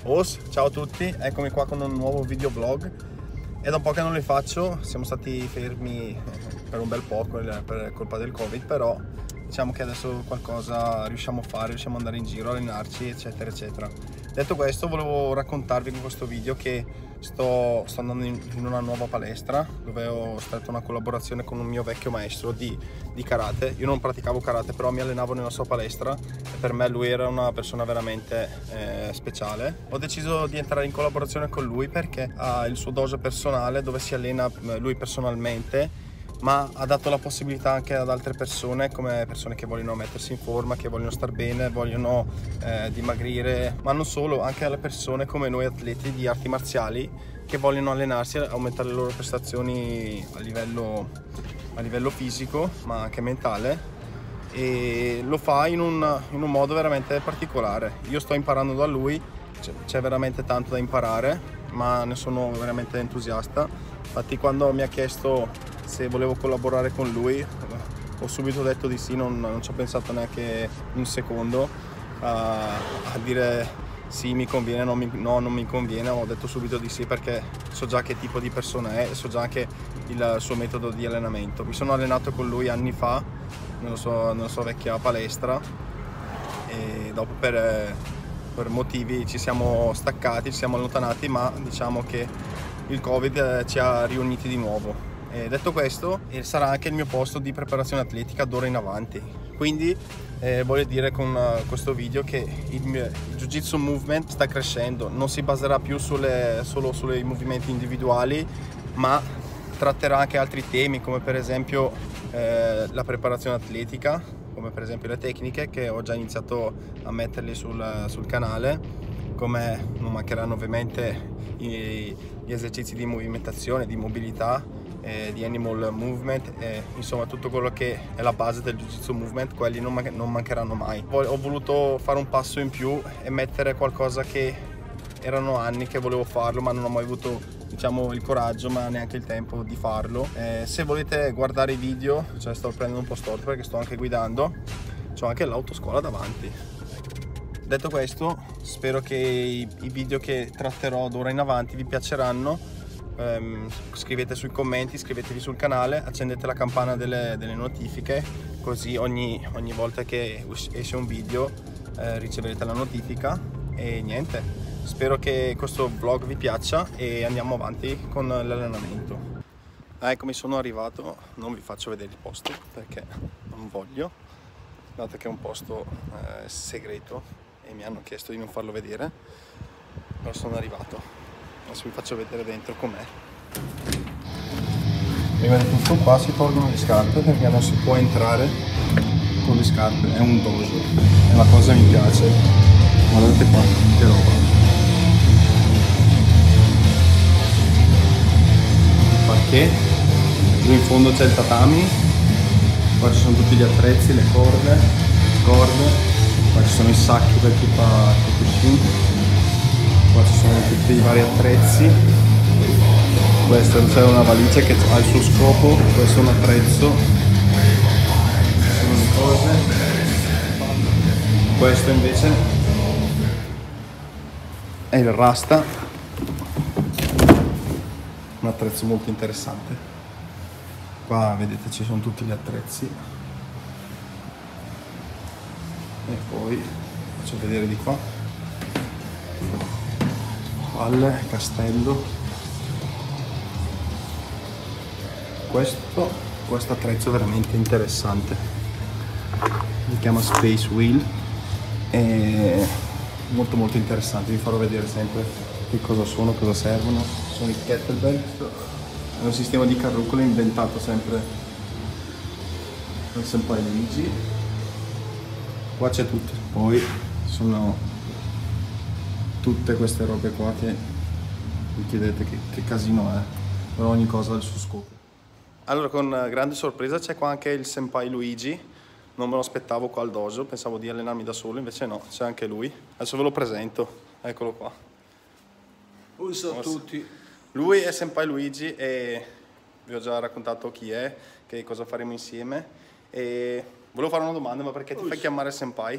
Ciao a tutti, eccomi qua con un nuovo videoblog. È da un po' che non li faccio, siamo stati fermi per un bel po' per colpa del Covid, però diciamo che adesso qualcosa riusciamo a fare, riusciamo ad andare in giro, allenarci, eccetera eccetera. Detto questo, volevo raccontarvi con questo video che sto andando in una nuova palestra dove ho stretto una collaborazione con un mio vecchio maestro di karate. Io non praticavo karate, però mi allenavo nella sua palestra e per me lui era una persona veramente speciale. Ho deciso di entrare in collaborazione con lui perché ha il suo dojo personale dove si allena lui personalmente, ma ha dato la possibilità anche ad altre persone, come persone che vogliono mettersi in forma, che vogliono star bene, vogliono dimagrire, ma non solo, anche alle persone come noi atleti di arti marziali che vogliono allenarsi e aumentare le loro prestazioni a livello fisico ma anche mentale, e lo fa in un modo veramente particolare. Io sto imparando da lui, c'è veramente tanto da imparare, ma ne sono veramente entusiasta. Infatti quando mi ha chiesto se volevo collaborare con lui ho subito detto di sì, non ci ho pensato neanche un secondo a dire sì, mi conviene, no, non mi conviene. Ho detto subito di sì perché so già che tipo di persona è e so già anche il suo metodo di allenamento. Mi sono allenato con lui anni fa nella sua vecchia palestra e dopo per motivi ci siamo staccati, ci siamo allontanati, ma diciamo che il Covid ci ha riuniti di nuovo. E detto questo, sarà anche il mio posto di preparazione atletica d'ora in avanti. Quindi voglio dire con questo video che il Jiu-Jitsu Movement sta crescendo, non si baserà più solo sui movimenti individuali, ma tratterà anche altri temi come per esempio la preparazione atletica, come per esempio le tecniche che ho già iniziato a metterli sul canale, come non mancheranno ovviamente gli esercizi di movimentazione, di mobilità, di animal movement, insomma tutto quello che è la base del Jiu-Jitsu Movement, quelli non mancheranno mai. Ho voluto fare un passo in più e mettere qualcosa che erano anni che volevo farlo, ma non ho mai avuto, diciamo, il coraggio, ma neanche il tempo di farlo. Se volete guardare i video, cioè sto prendendo un po' storto perché sto anche guidando, c'ho anche l'autoscuola davanti. Detto questo, spero che i video che tratterò d'ora in avanti vi piaceranno. Scrivete sui commenti, iscrivetevi sul canale, accendete la campana delle notifiche, così ogni volta che esce un video riceverete la notifica. E niente, spero che questo vlog vi piaccia e andiamo avanti con l'allenamento. Eccomi, sono arrivato, non vi faccio vedere il posto perché non voglio, dato che è un posto segreto e mi hanno chiesto di non farlo vedere, però sono arrivato. Adesso vi faccio vedere dentro com'è. Prima di tutto qua si tolgono le scarpe perché non si può entrare con le scarpe, è un dojo e la cosa mi piace. Guardate qua che roba. Il parquet, giù in fondo c'è il tatami, qua ci sono tutti gli attrezzi, le corde, qua ci sono i sacchi per chi fa Kyokushin. Qua ci sono tutti i vari attrezzi. Questa c'è una valigia che ha il suo scopo, questo è un attrezzo, sono le cose. Questo invece è il rasta, un attrezzo molto interessante. Qua vedete ci sono tutti gli attrezzi e poi faccio vedere di qua. Palle, castello. Questo attrezzo è veramente interessante, si chiama Space Wheel, è molto interessante. Vi farò vedere sempre che cosa sono, cosa servono. Sono i kettlebell, è un sistema di carrucole inventato sempre dal senpai Luigi. Qua c'è tutto, poi sono tutte queste robe qua che vi chiedete che casino è, però ogni cosa ha il suo scopo. Allora, con grande sorpresa c'è qua anche il senpai Luigi, non me lo aspettavo qua al dojo, pensavo di allenarmi da solo, invece no, c'è anche lui. Adesso ve lo presento, eccolo qua. Ciao a tutti. Lui è senpai Luigi e vi ho già raccontato chi è, che cosa faremo insieme, e volevo fare una domanda, ma perché ti fai chiamare senpai?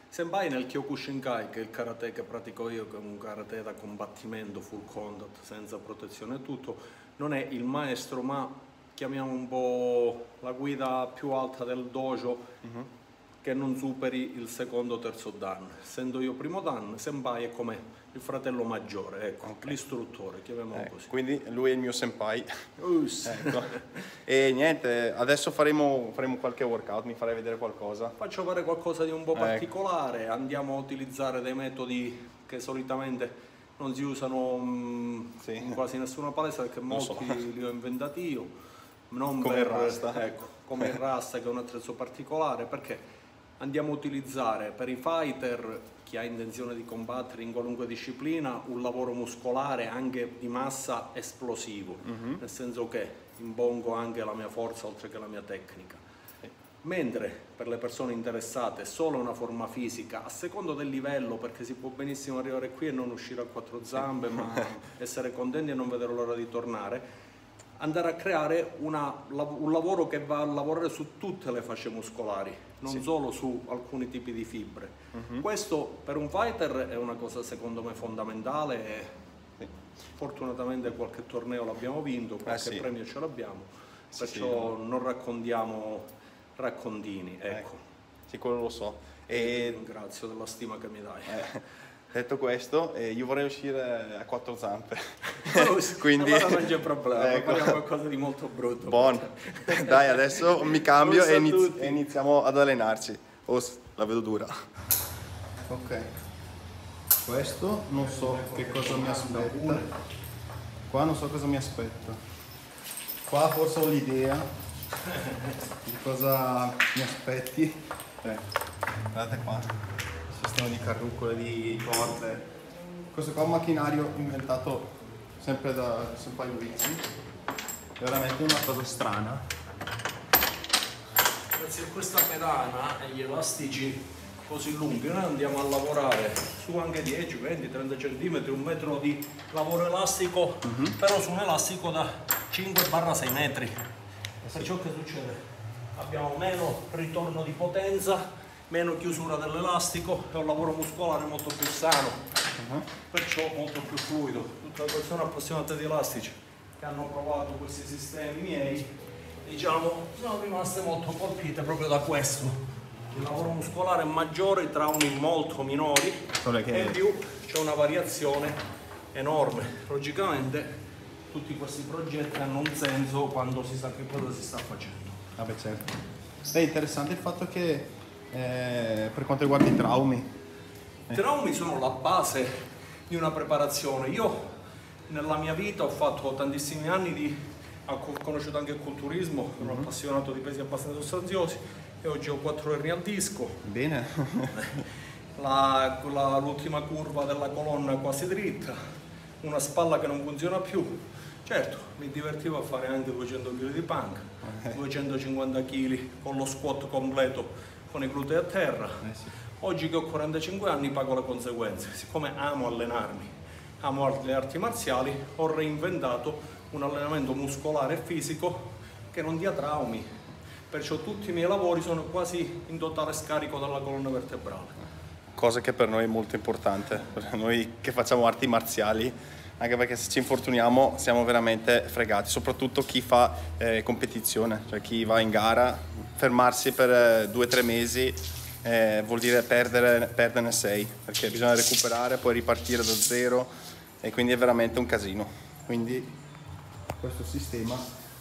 Senpai nel Kyokushinkai, che è il karate che pratico io, che è un karate da combattimento, full contact, senza protezione e tutto, non è il maestro, ma chiamiamo un po' la guida più alta del dojo, che non superi il secondo o terzo dan. Essendo io primo dan, Senpai è come il fratello maggiore, ecco, l'istruttore, chiamiamolo così. Quindi lui è il mio senpai. Ecco. E niente, adesso faremo qualche workout, mi farei vedere qualcosa. Faccio fare qualcosa di un po' particolare, andiamo a utilizzare dei metodi che solitamente non si usano in quasi nessuna palestra, perché molti li ho inventati io. Non come il Rasta. Ecco, come il Rasta, che è un attrezzo particolare, perché andiamo a utilizzare per i fighter, chi ha intenzione di combattere in qualunque disciplina, un lavoro muscolare anche di massa esplosivo, nel senso che impongo anche la mia forza oltre che la mia tecnica. Mentre per le persone interessate solo una forma fisica, a secondo del livello, perché si può benissimo arrivare qui e non uscire a quattro zambe, ma essere contenti e non vedere l'ora di tornare, andare a creare un lavoro che va a lavorare su tutte le fasce muscolari, non solo su alcuni tipi di fibre. Questo per un fighter è una cosa secondo me fondamentale e fortunatamente qualche torneo l'abbiamo vinto, qualche premio ce l'abbiamo, perciò non raccontiamo raccontini, ecco. Sì, quello lo so. E ringrazio della stima che mi dai. Detto questo, io vorrei uscire a quattro zampe. Quindi allora non c'è problema, facciamo qualcosa di molto brutto. Buono. Dai, adesso mi cambio e iniziamo ad allenarci. La vedo dura. Ok. Questo non so che cosa mi aspetta. Qua non so cosa mi aspetta. Qua forse ho l'idea di cosa mi aspetti. Guardate qua. Sistema di carrucole, di corde. Questo qua è un macchinario inventato sempre da Senpai Luigi. È veramente una cosa strana. Grazie a questa pedana e gli elastici così lunghi noi andiamo a lavorare su anche 10, 20, 30 cm, un metro di lavoro elastico, però su un elastico da 5-6 metri. Perciò che succede? Abbiamo meno ritorno di potenza, meno chiusura dell'elastico, è un lavoro muscolare molto più sano, perciò molto più fluido. Tutte le persone appassionate di elastici che hanno provato questi sistemi miei, diciamo, sono rimaste molto colpite proprio da questo. Il lavoro muscolare è maggiore, i traumi molto minori e in più c'è una variazione enorme. Logicamente tutti questi progetti hanno un senso quando si sa che cosa si sta facendo. Vabbè, certo. È interessante il fatto che per quanto riguarda i traumi. I traumi sono la base di una preparazione. Io nella mia vita ho fatto tantissimi anni ho conosciuto anche il culturismo, sono appassionato di pesi abbastanza sostanziosi e oggi ho 4 ernie al disco. Bene. L'ultima curva della colonna quasi dritta, una spalla che non funziona più. Certo, mi divertivo a fare anche 200 kg di punk, 250 kg con lo squat completo con i glutei a terra. Oggi che ho 45 anni pago le conseguenze. Siccome amo allenarmi, amo le arti marziali, ho reinventato un allenamento muscolare e fisico che non dia traumi. Perciò tutti i miei lavori sono quasi in totale scarico dalla colonna vertebrale. Cosa che per noi è molto importante, per noi che facciamo arti marziali, anche perché se ci infortuniamo siamo veramente fregati, soprattutto chi fa competizione, cioè chi va in gara. Fermarsi per 2-3 mesi vuol dire perderne 6, perché bisogna recuperare, poi ripartire da zero e quindi è veramente un casino. Quindi questo sistema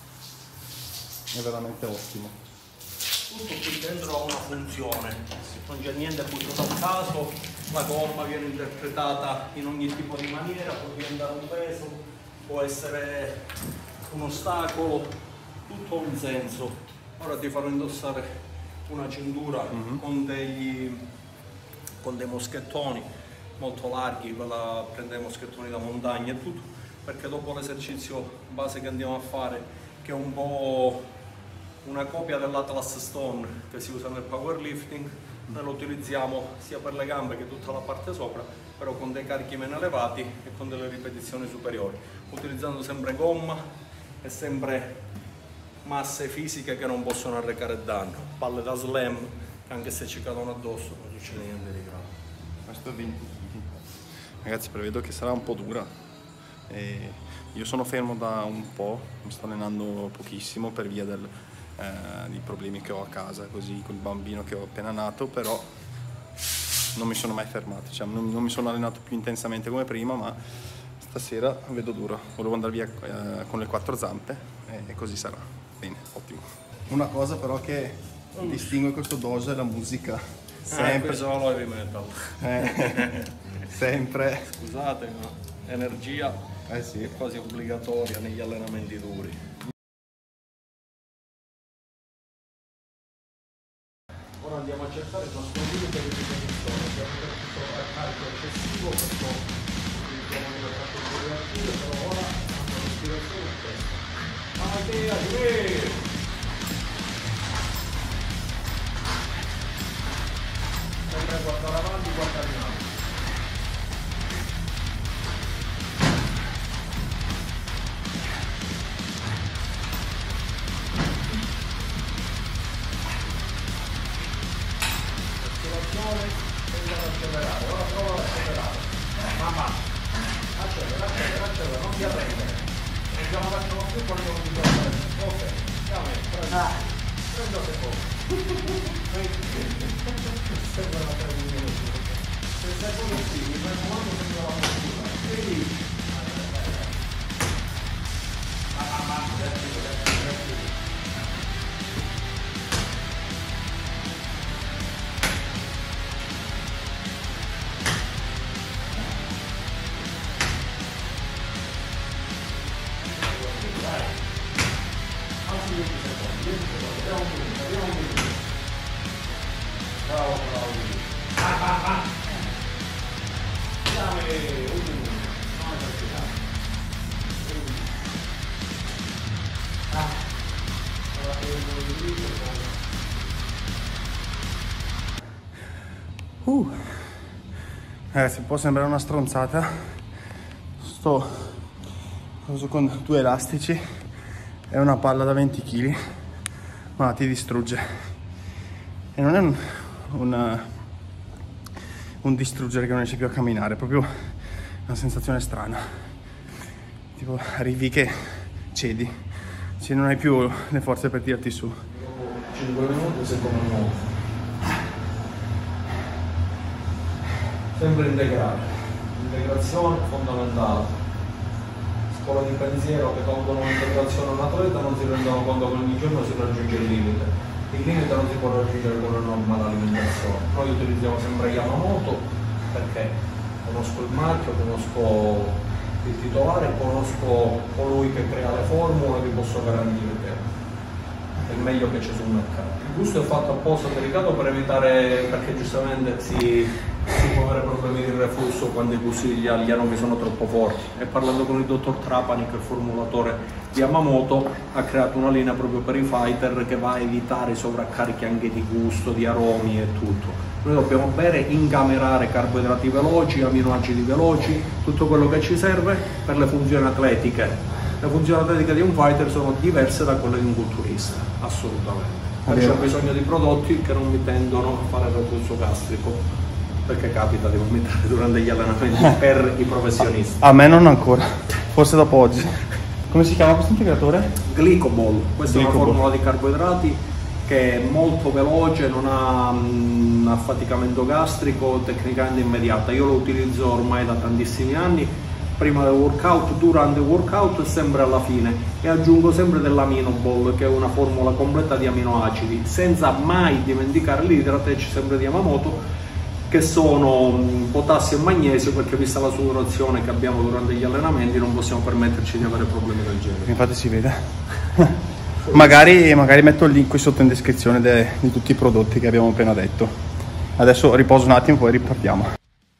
è veramente ottimo. Tutto qui dentro ha una funzione, non c'è niente buttato a caso, la gomma viene interpretata in ogni tipo di maniera, può diventare un peso, può essere un ostacolo, tutto ha un senso. Ora ti farò indossare una cintura con dei moschettoni molto larghi, prende i moschettoni da montagna e tutto, perché dopo l'esercizio base che andiamo a fare, che è un po' una copia dell'Atlas Stone che si usa nel powerlifting, noi lo utilizziamo sia per le gambe che tutta la parte sopra, però con dei carichi meno elevati e con delle ripetizioni superiori, utilizzando sempre gomma e sempre masse fisiche che non possono arrecare danno, palle da slam anche se ci cadono addosso non succede niente di grave. Questo è 20 kg. Ragazzi, prevedo che sarà un po' dura. Io sono fermo da un po', mi sto allenando pochissimo per via di problemi che ho a casa, così col bambino che ho appena nato, però non mi sono mai fermato, cioè non mi sono allenato più intensamente come prima, ma stasera vedo duro. Volevo andare via con le 4 zampe e così sarà. Bene, ottimo. Una cosa però che distingue questo dojo è la musica. Sempre solo heavy metal. Sempre. Scusate, ma energia Sì. è quasi obbligatoria negli allenamenti duri. Ora andiamo a cercare il nostro video per il ripetizione. Abbiamo detto a carico eccessivo, questo utilizziamo nella tratto cardiovascolare, però ora la respirazione è questa. Sempre guardare avanti, guardare in alto. Respirazione, tende ad accelerare. Ora prova ad accelerare. Mamma, accelera, non ti arrendere. Non la facciamo più quando non ti guardare. Ok, andiamo, prendo secondo. Sembra una termine. Se sei così, mi raccomando, sembra la postura. Quindi Ragazzi, può sembrare una stronzata. Sto con 2 elastici e una palla da 20 kg, ma ti distrugge. E non è un distruggere che non riesci più a camminare, è proprio una sensazione strana. Tipo arrivi che cedi, non hai più le forze per tirarti su. 5 minuti, secondo nuovo. Sempre integrare, l'integrazione è fondamentale. Scuola di pensiero che tolgono l'integrazione a un atleta non si rendono conto che ogni giorno si raggiunge il limite. Il limite non si può raggiungere con una normale alimentazione. Noi utilizziamo sempre Yamamoto perché conosco il marchio, conosco il titolare, conosco colui che crea le formule, vi posso garantire che è il meglio che c'è sul mercato. Il gusto è fatto apposta delicato per evitare, perché giustamente si può avere problemi di reflusso quando i gusti degli alienomi sono troppo forti. E parlando con il dottor Trapani, che è il formulatore di Yamamoto, ha creato una linea proprio per i fighter che va a evitare i sovraccarichi anche di gusto, di aromi e tutto. Noi dobbiamo bere, incamerare carboidrati veloci, aminoacidi veloci, tutto quello che ci serve per le funzioni atletiche. Le funzioni atletiche di un fighter sono diverse da quelle di un culturista, assolutamente. Perciò ho bisogno di prodotti che non mi tendono a fare reflusso gastrico, perché capita di vomitare durante gli allenamenti per i professionisti. A me non ancora, forse dopo oggi. Come si chiama questo integratore? Glycobol, questa è una formula di carboidrati che è molto veloce, non ha un affaticamento gastrico, tecnicamente immediata. Io lo utilizzo ormai da tantissimi anni, prima del workout, durante il workout e sempre alla fine, e aggiungo sempre dell'aminobol, che è una formula completa di aminoacidi, senza mai dimenticare l'Hydratage, sempre di Yamamoto, che sono potassio e magnesio, perché vista la sudorazione che abbiamo durante gli allenamenti non possiamo permetterci di avere problemi del genere. Infatti si vede. magari metto il link qui sotto in descrizione di tutti i prodotti che abbiamo appena detto. Adesso riposo un attimo, poi ripartiamo.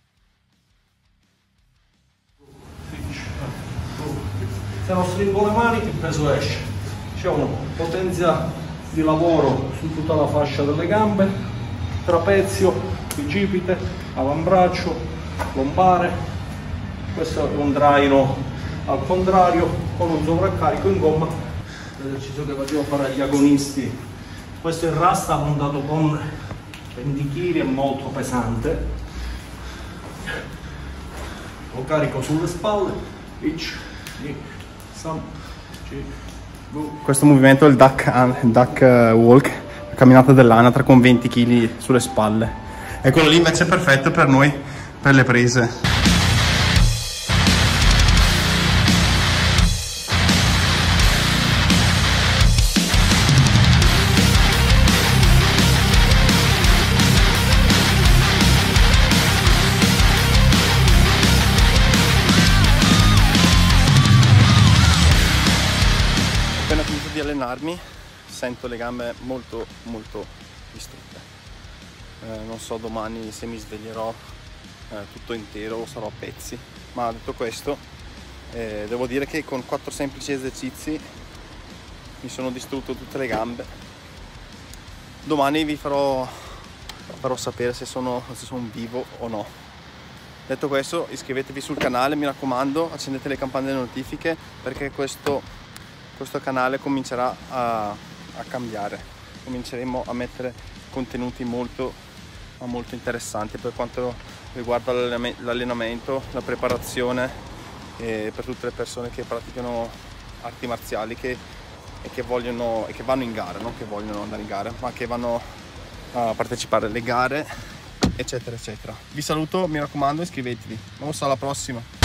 Se non stringo le mani il peso esce. C'è una potenza di lavoro su tutta la fascia delle gambe, trapezio, bicipite, avambraccio, lombare. Questo è un traino al contrario con un sovraccarico in gomma. L'esercizio che facevo fare agli agonisti, questo è il rasta montato con 20 kg è molto pesante. Lo carico sulle spalle. Questo movimento è il duck walk, la camminata dell'anatra con 20 kg sulle spalle. E quello lì invece è perfetto per noi, per le prese. Appena finito di allenarmi sento le gambe molto distrutte. Non so domani se mi sveglierò tutto intero o sarò a pezzi, ma detto questo devo dire che con 4 semplici esercizi mi sono distrutto tutte le gambe. Domani vi farò sapere se sono vivo o no. Detto questo, iscrivetevi sul canale, mi raccomando, accendete le campane delle notifiche, perché questo canale comincerà a cambiare. Cominceremo a mettere contenuti molto interessanti per quanto riguarda l'allenamento, la preparazione, per tutte le persone che praticano arti marziali e che vanno in gara, non che vogliono andare in gara, ma che vanno a partecipare alle gare, eccetera eccetera. Vi saluto, mi raccomando, iscrivetevi. Vamos alla prossima.